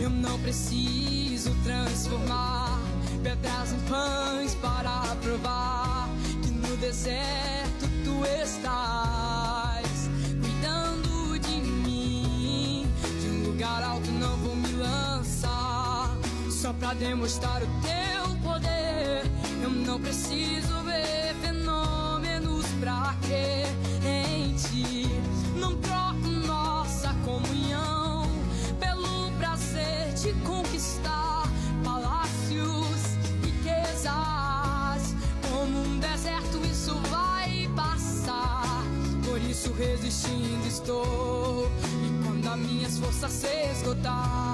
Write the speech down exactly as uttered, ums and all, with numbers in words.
Eu não preciso transformar pedras em pães para provar que no deserto tu estás cuidando de mim. De um lugar alto não vou me lançar só pra demonstrar o teu poder. Eu não preciso ver fenômenos pra crer em ti. Não troco nossa comunhão pelo prazer de conquistar palácios, riquezas. Como um deserto isso vai passar, por isso resistindo estou. E quando as minhas forças se esgotar,